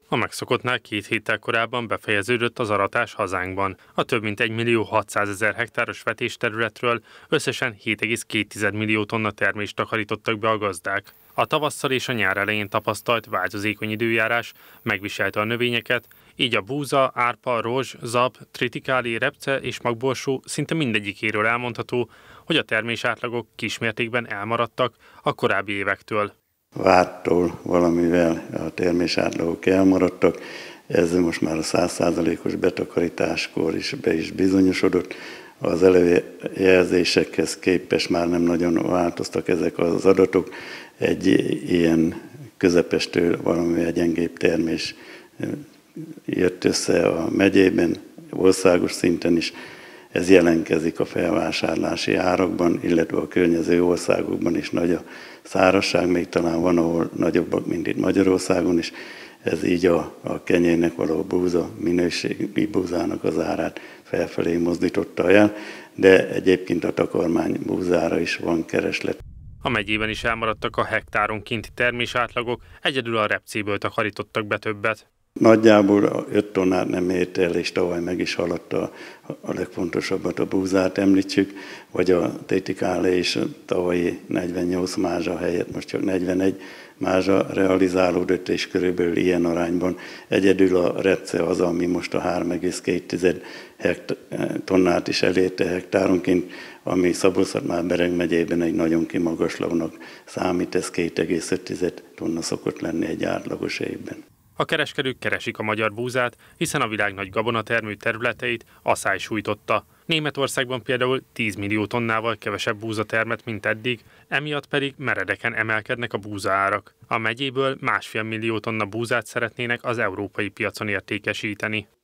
A megszokottnál 2 héttel korábban befejeződött az aratás hazánkban. A több mint 1.600.000 hektáros vetésterületről összesen 7,2 millió tonna termést takarítottak be a gazdák. A tavasszal és a nyár elején tapasztalt változékony időjárás megviselte a növényeket, így a búza, árpa, rozs, zab, tritikáli, repce és magborsó szinte mindegyikéről elmondható, hogy a termésátlagok kismértékben elmaradtak a korábbi évektől. Vártól valamivel a termésátlagok elmaradtak, ez most már a 100%-os betakarításkor is be is bizonyosodott. Az előjelzésekhez képest már nem nagyon változtak ezek az adatok. Egy ilyen közepestől valamivel gyengébb termés jött össze a megyében, országos szinten is. Ez jelentkezik a felvásárlási árakban, illetve a környező országokban is nagy a szárazság, még talán van, ahol nagyobbak, mint itt Magyarországon is. Ez így a kenyérnek való búza, minőségi búzának az árát felfelé mozdította el, de egyébként a takarmány búzára is van kereslet. A megyében is elmaradtak a hektáronkénti termésátlagok, egyedül a repcéből takarítottak be többet. Nagyjából 5 tonnát nem ért el, és tavaly meg is haladta a legfontosabbat, a búzát említsük, vagy a tritikálé is tavalyi 48 mázsa helyett most csak 41 mázsa realizálódott, és körülbelül ilyen arányban egyedül a repce az, ami most a 3,2 tonnát is elérte hektáronként, ami Szabolcs-Szatmár-Bereg megyében egy nagyon kimagaslónak számít, ez 2,5 tonna szokott lenni egy átlagos évben. A kereskedők keresik a magyar búzát, hiszen a világ nagy gabonatermő területeit asszály sújtotta. Németországban például 10 millió tonnával kevesebb búza termet, mint eddig, emiatt pedig meredeken emelkednek a búzaárak. A megyéből 1,5 millió tonna búzát szeretnének az európai piacon értékesíteni.